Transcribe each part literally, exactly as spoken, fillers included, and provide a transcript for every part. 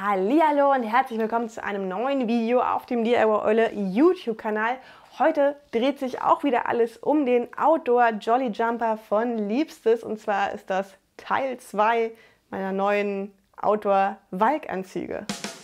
Hallihallo und herzlich willkommen zu einem neuen Video auf dem D I Y Olle YouTube-Kanal. Heute dreht sich auch wieder alles um den Outdoor Jolly Jumper von Liebstes, und zwar ist das Teil zwei meiner neuen Outdoor-Walkanzüge.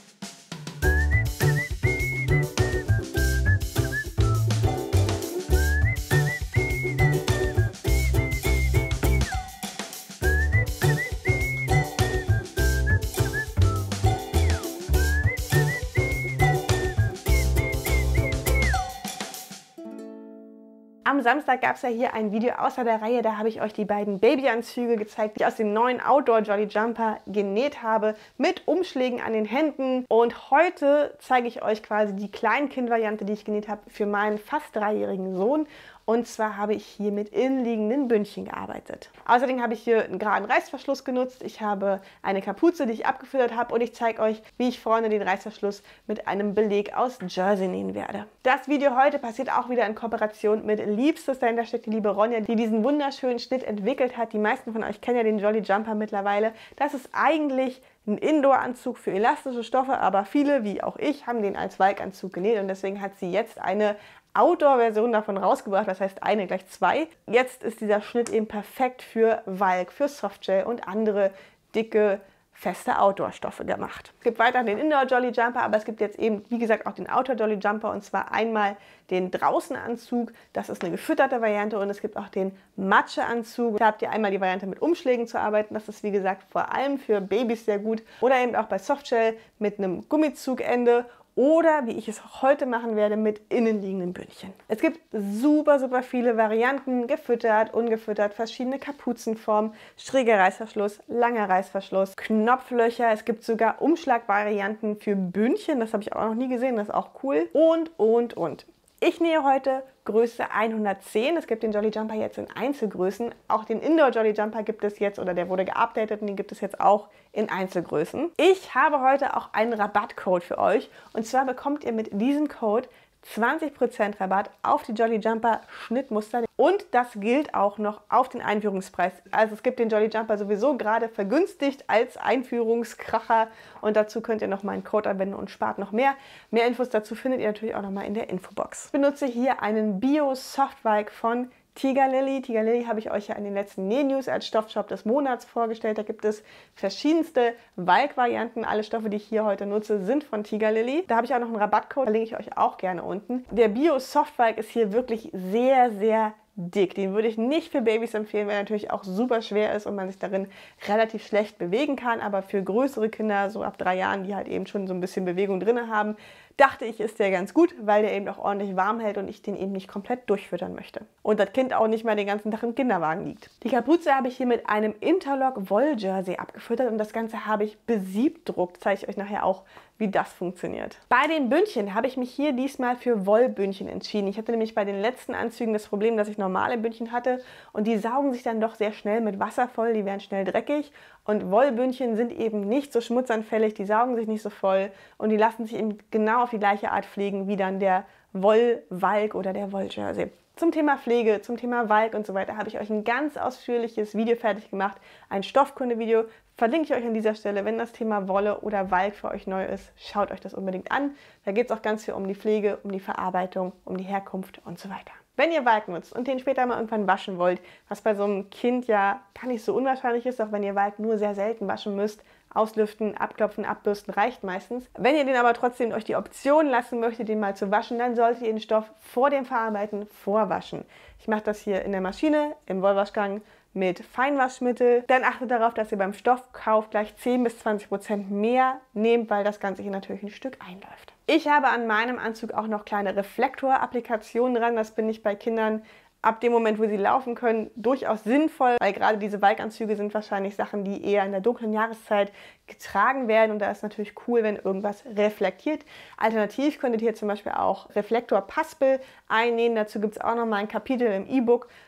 Am Samstag gab es ja hier ein Video außer der Reihe, da habe ich euch die beiden Babyanzüge gezeigt, die ich aus dem neuen Outdoor Jolly Jumper genäht habe, mit Umschlägen an den Händen. Und heute zeige ich euch quasi die Kleinkind-Variante, die ich genäht habe für meinen fast dreijährigen Sohn. Und zwar habe ich hier mit innenliegenden Bündchen gearbeitet. Außerdem habe ich hier einen geraden Reißverschluss genutzt. Ich habe eine Kapuze, die ich abgefüttert habe, und ich zeige euch, wie ich vorne den Reißverschluss mit einem Beleg aus Jersey nähen werde. Das Video heute passiert auch wieder in Kooperation mit Liebstes. Dahinter steckt die liebe Ronja, die diesen wunderschönen Schnitt entwickelt hat. Die meisten von euch kennen ja den Jolly Jumper mittlerweile. Das ist eigentlich ein Indoor-Anzug für elastische Stoffe, aber viele, wie auch ich, haben den als Walkanzug genäht, und deswegen hat sie jetzt eine Outdoor-Version davon rausgebracht, das heißt eine gleich zwei. Jetzt ist dieser Schnitt eben perfekt für Walk, für Softgel und andere dicke, feste Outdoor-Stoffe gemacht. Es gibt weiterhin den Indoor-Jolly Jumper, aber es gibt jetzt eben, wie gesagt, auch den Outdoor-Jolly Jumper, und zwar einmal den Draußenanzug, das ist eine gefütterte Variante, und es gibt auch den Matscheanzug. Da habt ihr einmal die Variante mit Umschlägen zu arbeiten, das ist wie gesagt vor allem für Babys sehr gut, oder eben auch bei Softgel mit einem Gummizugende. Oder, wie ich es auch heute machen werde, mit innenliegenden Bündchen. Es gibt super, super viele Varianten, gefüttert, ungefüttert, verschiedene Kapuzenformen, schräger Reißverschluss, langer Reißverschluss, Knopflöcher. Es gibt sogar Umschlagvarianten für Bündchen, das habe ich auch noch nie gesehen, das ist auch cool. Und, und, und. Ich nähe heute Größe hundertzehn. Es gibt den Jolly Jumper jetzt in Einzelgrößen. Auch den Indoor Jolly Jumper gibt es jetzt, oder der wurde geupdatet, und den gibt es jetzt auch in Einzelgrößen. Ich habe heute auch einen Rabattcode für euch, und zwar bekommt ihr mit diesem Code zwanzig Prozent Rabatt auf die Jolly Jumper Schnittmuster, und das gilt auch noch auf den Einführungspreis. Also es gibt den Jolly Jumper sowieso gerade vergünstigt als Einführungskracher, und dazu könnt ihr noch meinen Code anwenden und spart noch mehr. Mehr Infos dazu findet ihr natürlich auch noch mal in der Infobox. Ich benutze hier einen Bio Softwalk von Tiger Lily. Tiger Lily habe ich euch ja in den letzten Näh-News als Stoffshop des Monats vorgestellt. Da gibt es verschiedenste Walk-Varianten. Alle Stoffe, die ich hier heute nutze, sind von Tiger Lily. Da habe ich auch noch einen Rabattcode, verlinke ich euch auch gerne unten. Der Bio Softwalk ist hier wirklich sehr, sehr dick. Den würde ich nicht für Babys empfehlen, weil er natürlich auch super schwer ist und man sich darin relativ schlecht bewegen kann. Aber für größere Kinder, so ab drei Jahren, die halt eben schon so ein bisschen Bewegung drin haben, dachte ich, ist der ganz gut, weil der eben auch ordentlich warm hält und ich den eben nicht komplett durchfüttern möchte. Und das Kind auch nicht mehr den ganzen Tag im Kinderwagen liegt. Die Kapuze habe ich hier mit einem Interlock Woll Jersey abgefüttert, und das Ganze habe ich besiebdruckt. Zeige ich euch nachher auch, wie das funktioniert. Bei den Bündchen habe ich mich hier diesmal für Wollbündchen entschieden. Ich hatte nämlich bei den letzten Anzügen das Problem, dass ich normale Bündchen hatte, und die saugen sich dann doch sehr schnell mit Wasser voll, die werden schnell dreckig, und Wollbündchen sind eben nicht so schmutzanfällig, die saugen sich nicht so voll, und die lassen sich eben genau auf die gleiche Art pflegen wie dann der Wollwalk oder der Wolljersey. Zum Thema Pflege, zum Thema Walk und so weiter habe ich euch ein ganz ausführliches Video fertig gemacht, ein Stoffkunde-Video, verlinke ich euch an dieser Stelle. Wenn das Thema Wolle oder Walk für euch neu ist, schaut euch das unbedingt an. Da geht es auch ganz viel um die Pflege, um die Verarbeitung, um die Herkunft und so weiter. Wenn ihr Walk nutzt und den später mal irgendwann waschen wollt, was bei so einem Kind ja gar nicht so unwahrscheinlich ist, auch wenn ihr Walk nur sehr selten waschen müsst, auslüften, abklopfen, abbürsten reicht meistens. Wenn ihr den aber trotzdem euch die Option lassen möchtet, den mal zu waschen, dann solltet ihr den Stoff vor dem Verarbeiten vorwaschen. Ich mache das hier in der Maschine, im Wollwaschgang mit Feinwaschmittel. Dann achtet darauf, dass ihr beim Stoffkauf gleich zehn bis zwanzig Prozent mehr nehmt, weil das Ganze hier natürlich ein Stück einläuft. Ich habe an meinem Anzug auch noch kleine Reflektorapplikationen dran. Das bin ich bei Kindern ab dem Moment, wo sie laufen können, durchaus sinnvoll, weil gerade diese Walkanzüge sind wahrscheinlich Sachen, die eher in der dunklen Jahreszeit getragen werden, und da ist natürlich cool, wenn irgendwas reflektiert. Alternativ könntet ihr zum Beispiel auch Reflektorpaspel einnähen. Dazu gibt es auch noch mal ein Kapitel im E-Book.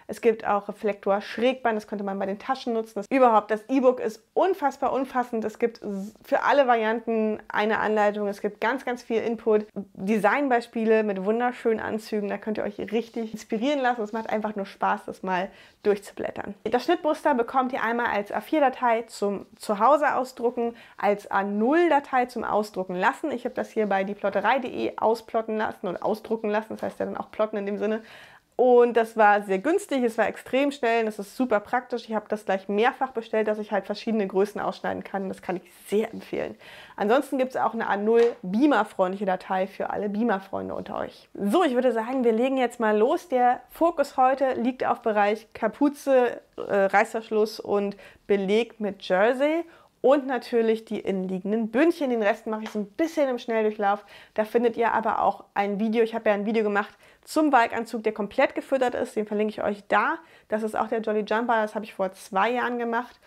Es gibt auch Reflektor Schrägband, das könnte man bei den Taschen nutzen. Das, überhaupt, das E-Book ist unfassbar umfassend. Es gibt für alle Varianten eine Anleitung. Es gibt ganz, ganz viel Input. Designbeispiele mit wunderschönen Anzügen. Da könnt ihr euch richtig inspirieren lassen. Es macht einfach nur Spaß, das mal durchzublättern. Das Schnittmuster bekommt ihr einmal als A vier Datei zum Zuhause ausdrucken, als A null Datei zum Ausdrucken lassen. Ich habe das hier bei dieplotterei punkt de ausplotten lassen und ausdrucken lassen. Das heißt ja dann auch plotten in dem Sinne. Und das war sehr günstig, es war extrem schnell und es ist super praktisch. Ich habe das gleich mehrfach bestellt, dass ich halt verschiedene Größen ausschneiden kann. Das kann ich sehr empfehlen. Ansonsten gibt es auch eine A null Beamer-freundliche Datei für alle Beamer-Freunde unter euch. So, ich würde sagen, wir legen jetzt mal los. Der Fokus heute liegt auf Bereich Kapuze, äh, Reißverschluss und Beleg mit Jersey. Und natürlich die innenliegenden Bündchen. Den Rest mache ich so ein bisschen im Schnelldurchlauf. Da findet ihr aber auch ein Video. Ich habe ja ein Video gemacht zum Walkanzug, der komplett gefüttert ist. Den verlinke ich euch da. Das ist auch der Jolly Jumper. Das habe ich vor zwei Jahren gemacht.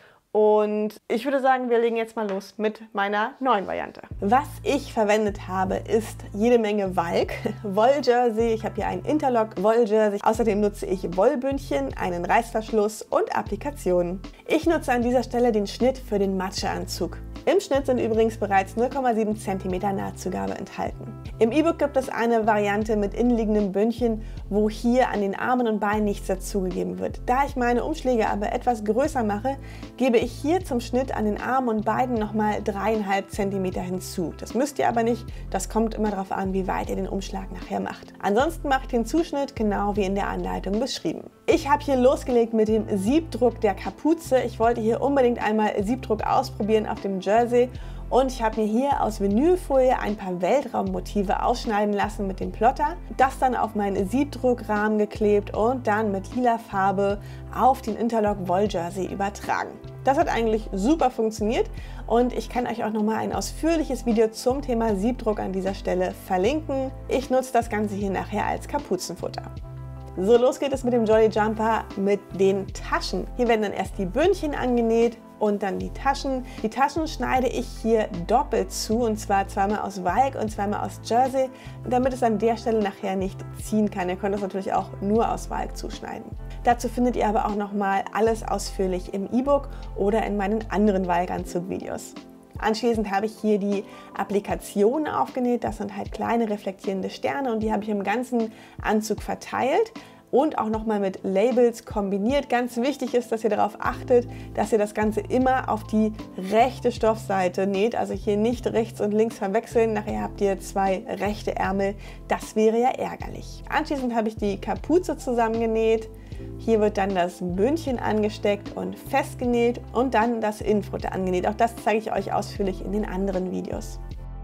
Und ich würde sagen, wir legen jetzt mal los mit meiner neuen Variante. Was ich verwendet habe, ist jede Menge Walk, Wolljersey. Ich habe hier einen Interlock Wolljersey. Außerdem nutze ich Wollbündchen, einen Reißverschluss und Applikationen. Ich nutze an dieser Stelle den Schnitt für den Matscheanzug. Im Schnitt sind übrigens bereits null Komma sieben Zentimeter Nahtzugabe enthalten. Im E-Book gibt es eine Variante mit innenliegenden Bündchen, wo hier an den Armen und Beinen nichts dazugegeben wird. Da ich meine Umschläge aber etwas größer mache, gebe ich hier zum Schnitt an den Armen und Beinen nochmal dreieinhalb Zentimeter hinzu. Das müsst ihr aber nicht, das kommt immer darauf an, wie weit ihr den Umschlag nachher macht. Ansonsten macht den Zuschnitt genau wie in der Anleitung beschrieben. Ich habe hier losgelegt mit dem Siebdruck der Kapuze. Ich wollte hier unbedingt einmal Siebdruck ausprobieren auf dem Jersey. Und ich habe mir hier aus Vinylfolie ein paar Weltraummotive ausschneiden lassen mit dem Plotter, das dann auf meinen Siebdruckrahmen geklebt und dann mit lila Farbe auf den Interlock Wolljersey übertragen. Das hat eigentlich super funktioniert und ich kann euch auch nochmal ein ausführliches Video zum Thema Siebdruck an dieser Stelle verlinken. Ich nutze das Ganze hier nachher als Kapuzenfutter. So, los geht es mit dem Jolly Jumper mit den Taschen. Hier werden dann erst die Bündchen angenäht und dann die Taschen. Die Taschen schneide ich hier doppelt zu, und zwar zweimal aus Walk und zweimal aus Jersey, damit es an der Stelle nachher nicht ziehen kann. Ihr könnt das natürlich auch nur aus Walk zuschneiden. Dazu findet ihr aber auch nochmal alles ausführlich im E-Book oder in meinen anderen Walkanzug-Videos. Anschließend habe ich hier die Applikationen aufgenäht. Das sind halt kleine reflektierende Sterne und die habe ich im ganzen Anzug verteilt und auch nochmal mit Labels kombiniert. Ganz wichtig ist, dass ihr darauf achtet, dass ihr das Ganze immer auf die rechte Stoffseite näht. Also hier nicht rechts und links verwechseln. Nachher habt ihr zwei rechte Ärmel. Das wäre ja ärgerlich. Anschließend habe ich die Kapuze zusammengenäht. Hier wird dann das Bündchen angesteckt und festgenäht und dann das Innenfutter angenäht. Auch das zeige ich euch ausführlich in den anderen Videos.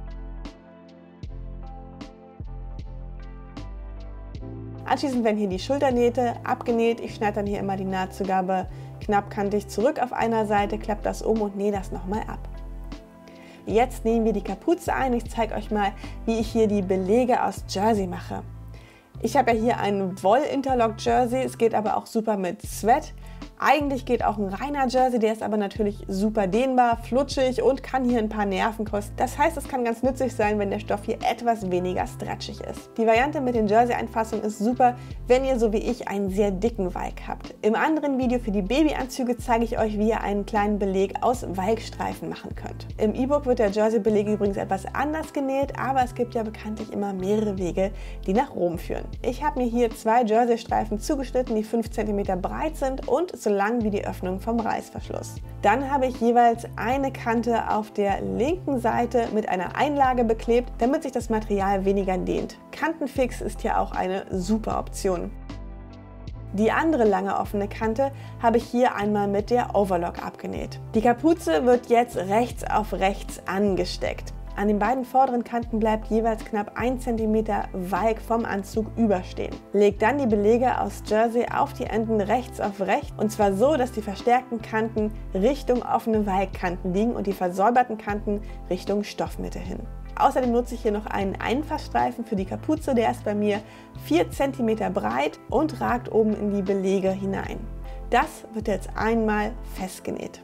Anschließend werden hier die Schulternähte abgenäht. Ich schneide dann hier immer die Nahtzugabe knappkantig zurück auf einer Seite, klappe das um und nähe das nochmal ab. Jetzt nähen wir die Kapuze ein. Ich zeige euch mal, wie ich hier die Belege aus Jersey mache. Ich habe ja hier einen Woll-Interlock-Jersey, es geht aber auch super mit Sweat. Eigentlich geht auch ein reiner Jersey, der ist aber natürlich super dehnbar, flutschig und kann hier ein paar Nerven kosten. Das heißt, es kann ganz nützlich sein, wenn der Stoff hier etwas weniger stretchig ist. Die Variante mit den Jersey-Einfassungen ist super, wenn ihr so wie ich einen sehr dicken Walk habt. Im anderen Video für die Babyanzüge zeige ich euch, wie ihr einen kleinen Beleg aus Walkstreifen machen könnt. Im E-Book wird der Jersey-Beleg übrigens etwas anders genäht, aber es gibt ja bekanntlich immer mehrere Wege, die nach Rom führen. Ich habe mir hier zwei Jersey-Streifen zugeschnitten, die fünf Zentimeter breit sind und so lang wie die Öffnung vom Reißverschluss. Dann habe ich jeweils eine Kante auf der linken Seite mit einer Einlage beklebt, damit sich das Material weniger dehnt. Kantenfix ist ja auch eine super Option. Die andere lange offene Kante habe ich hier einmal mit der Overlock abgenäht. Die Kapuze wird jetzt rechts auf rechts angesteckt. An den beiden vorderen Kanten bleibt jeweils knapp ein Zentimeter Walk vom Anzug überstehen. Legt dann die Belege aus Jersey auf die Enden rechts auf rechts und zwar so, dass die verstärkten Kanten Richtung offene Walkkanten liegen und die versäuberten Kanten Richtung Stoffmitte hin. Außerdem nutze ich hier noch einen Einfassstreifen für die Kapuze, der ist bei mir vier Zentimeter breit und ragt oben in die Belege hinein. Das wird jetzt einmal festgenäht.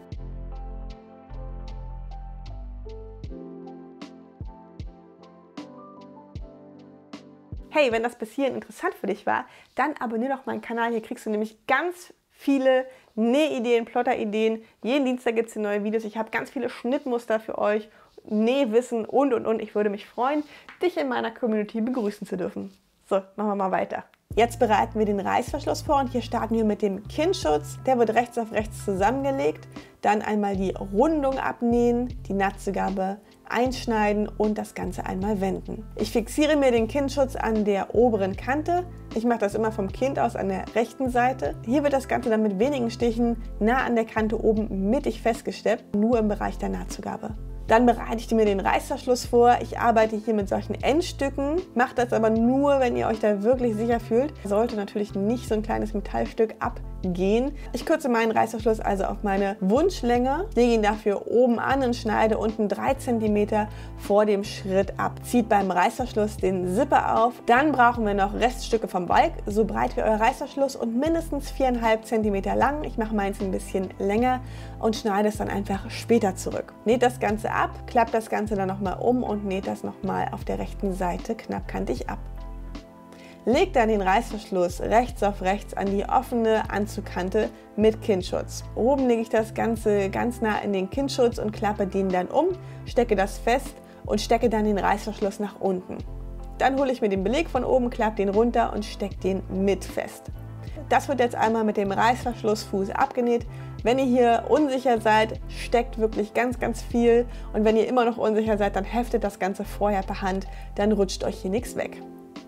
hey, wenn das bis hierhin interessant für dich war, dann abonniere doch meinen Kanal. Hier kriegst du nämlich ganz viele Nähideen, Plotterideen. Jeden Dienstag gibt es neue Videos. Ich habe ganz viele Schnittmuster für euch, Nähwissen und und und. Ich würde mich freuen, dich in meiner Community begrüßen zu dürfen. So, machen wir mal weiter. Jetzt bereiten wir den Reißverschluss vor und hier starten wir mit dem Kinnschutz. Der wird rechts auf rechts zusammengelegt. Dann einmal die Rundung abnähen, die Nahtzugabe einschneiden und das Ganze einmal wenden. Ich fixiere mir den Kinnschutz an der oberen Kante. Ich mache das immer vom Kind aus an der rechten Seite. Hier wird das Ganze dann mit wenigen Stichen nah an der Kante oben mittig festgesteppt, nur im Bereich der Nahtzugabe. Dann bereite ich mir den Reißverschluss vor. Ich arbeite hier mit solchen Endstücken, mache das aber nur, wenn ihr euch da wirklich sicher fühlt. Sollte natürlich nicht so ein kleines Metallstück abgehen. Ich kürze meinen Reißverschluss also auf meine Wunschlänge, lege ihn dafür oben an und schneide unten drei Zentimeter vor dem Schritt ab. Zieht beim Reißverschluss den Zipper auf. Dann brauchen wir noch Reststücke vom Balk, so breit wie euer Reißverschluss und mindestens vier Komma fünf Zentimeter lang. Ich mache meins ein bisschen länger und schneide es dann einfach später zurück. Näht das Ganze ab. Ab, klappt das Ganze dann nochmal um und näht das nochmal auf der rechten Seite knappkantig ab. Legt dann den Reißverschluss rechts auf rechts an die offene Anzugkante mit Kinnschutz. Oben lege ich das Ganze ganz nah in den Kinnschutz und klappe den dann um, stecke das fest und stecke dann den Reißverschluss nach unten. Dann hole ich mir den Beleg von oben, klappe den runter und stecke den mit fest. Das wird jetzt einmal mit dem Reißverschlussfuß abgenäht. Wenn ihr hier unsicher seid, steckt wirklich ganz, ganz viel. Und wenn ihr immer noch unsicher seid, dann heftet das Ganze vorher per Hand, dann rutscht euch hier nichts weg.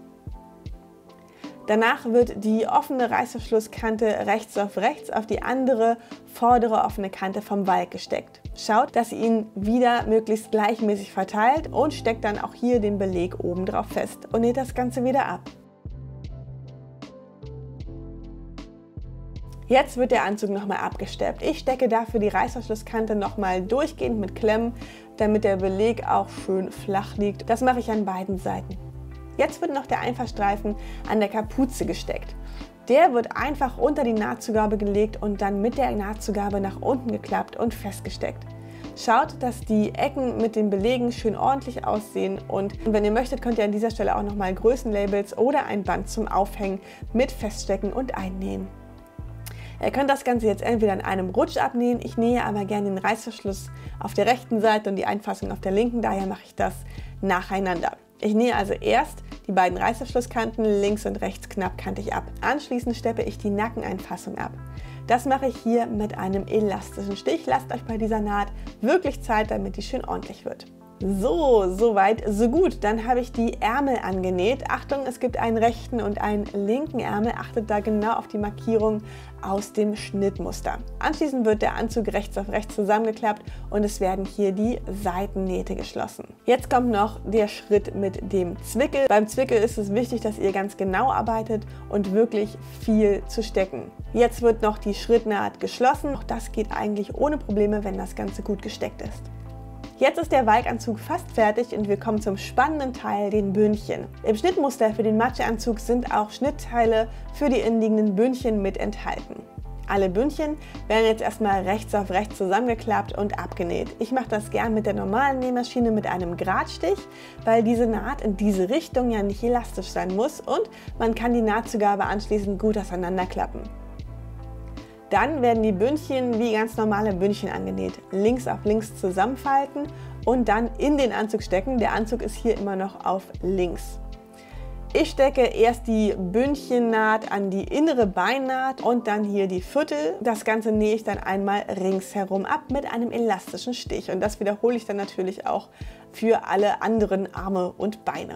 Danach wird die offene Reißverschlusskante rechts auf rechts auf die andere vordere offene Kante vom Balk gesteckt. Schaut, dass ihr ihn wieder möglichst gleichmäßig verteilt und steckt dann auch hier den Beleg oben drauf fest und näht das Ganze wieder ab. Jetzt wird der Anzug nochmal abgesteppt. Ich stecke dafür die Reißverschlusskante nochmal durchgehend mit Klemmen, damit der Beleg auch schön flach liegt. Das mache ich an beiden Seiten. Jetzt wird noch der Einfachstreifen an der Kapuze gesteckt. Der wird einfach unter die Nahtzugabe gelegt und dann mit der Nahtzugabe nach unten geklappt und festgesteckt. Schaut, dass die Ecken mit den Belegen schön ordentlich aussehen und wenn ihr möchtet, könnt ihr an dieser Stelle auch nochmal Größenlabels oder ein Band zum Aufhängen mit feststecken und einnähen. Ihr könnt das Ganze jetzt entweder in einem Rutsch abnähen, ich nähe aber gerne den Reißverschluss auf der rechten Seite und die Einfassung auf der linken, daher mache ich das nacheinander. Ich nähe also erst die beiden Reißverschlusskanten links und rechts knappkantig ab. Anschließend steppe ich die Nackeneinfassung ab. Das mache ich hier mit einem elastischen Stich. Lasst euch bei dieser Naht wirklich Zeit, damit die schön ordentlich wird. So, soweit, so gut. Dann habe ich die Ärmel angenäht. Achtung, es gibt einen rechten und einen linken Ärmel. Achtet da genau auf die Markierung aus dem Schnittmuster. Anschließend wird der Anzug rechts auf rechts zusammengeklappt und es werden hier die Seitennähte geschlossen. Jetzt kommt noch der Schritt mit dem Zwickel. Beim Zwickel ist es wichtig, dass ihr ganz genau arbeitet und wirklich viel zu stecken. Jetzt wird noch die Schrittnaht geschlossen. Auch das geht eigentlich ohne Probleme, wenn das Ganze gut gesteckt ist. Jetzt ist der Balkanzug fast fertig und wir kommen zum spannenden Teil, den Bündchen. Im Schnittmuster für den Matscheanzug sind auch Schnittteile für die innenliegenden Bündchen mit enthalten. Alle Bündchen werden jetzt erstmal rechts auf rechts zusammengeklappt und abgenäht. Ich mache das gern mit der normalen Nähmaschine mit einem Gradstich, weil diese Naht in diese Richtung ja nicht elastisch sein muss und man kann die Nahtzugabe anschließend gut auseinanderklappen. Dann werden die Bündchen wie ganz normale Bündchen angenäht. Links auf links zusammenfalten und dann in den Anzug stecken. Der Anzug ist hier immer noch auf links. Ich stecke erst die Bündchennaht an die innere Beinnaht und dann hier die Viertel. Das Ganze nähe ich dann einmal ringsherum ab mit einem elastischen Stich. Und das wiederhole ich dann natürlich auch für alle anderen Arme und Beine.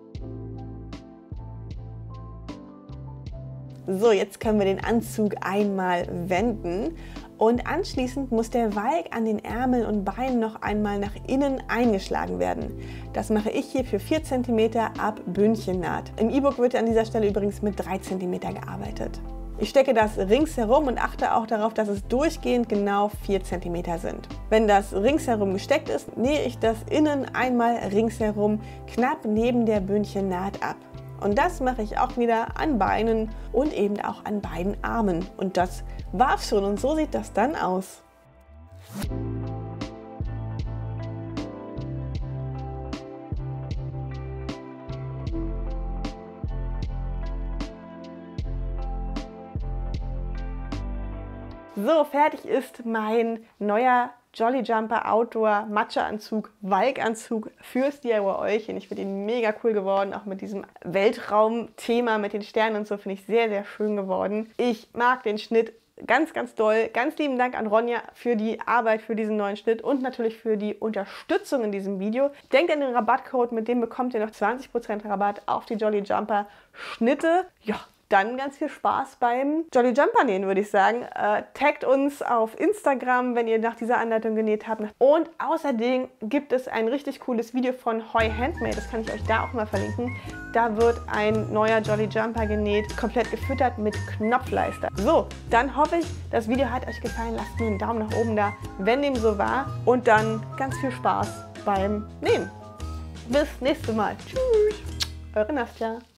So, jetzt können wir den Anzug einmal wenden und anschließend muss der Balk an den Ärmeln und Beinen noch einmal nach innen eingeschlagen werden. Das mache ich hier für vier Zentimeter ab Bündchennaht. Im E-Book wird an dieser Stelle übrigens mit drei Zentimeter gearbeitet. Ich stecke das ringsherum und achte auch darauf, dass es durchgehend genau vier Zentimeter sind. Wenn das ringsherum gesteckt ist, nähe ich das innen einmal ringsherum knapp neben der Bündchennaht ab. Und das mache ich auch wieder an Beinen und eben auch an beiden Armen. Und das war's schon und so sieht das dann aus. So, fertig ist mein neuer Jolly Jumper Outdoor Matcha-Anzug, Walk-Anzug fürs D I Y-Öhrchen. Ich finde ihn mega cool geworden, auch mit diesem Weltraum-Thema mit den Sternen und so, finde ich sehr, sehr schön geworden. Ich mag den Schnitt ganz, ganz doll. Ganz lieben Dank an Ronja für die Arbeit für diesen neuen Schnitt und natürlich für die Unterstützung in diesem Video. Denkt an den Rabattcode, mit dem bekommt ihr noch zwanzig Prozent Rabatt auf die Jolly Jumper Schnitte. Ja, dann ganz viel Spaß beim Jolly Jumper nähen, würde ich sagen. Äh, taggt uns auf Instagram, wenn ihr nach dieser Anleitung genäht habt. Und außerdem gibt es ein richtig cooles Video von Hoi Handmade, das kann ich euch da auch mal verlinken. Da wird ein neuer Jolly Jumper genäht, komplett gefüttert mit Knopfleister. So, dann hoffe ich, das Video hat euch gefallen. Lasst mir einen Daumen nach oben da, wenn dem so war. Und dann ganz viel Spaß beim Nähen. Bis nächstes Mal. Tschüss, eure Nastja.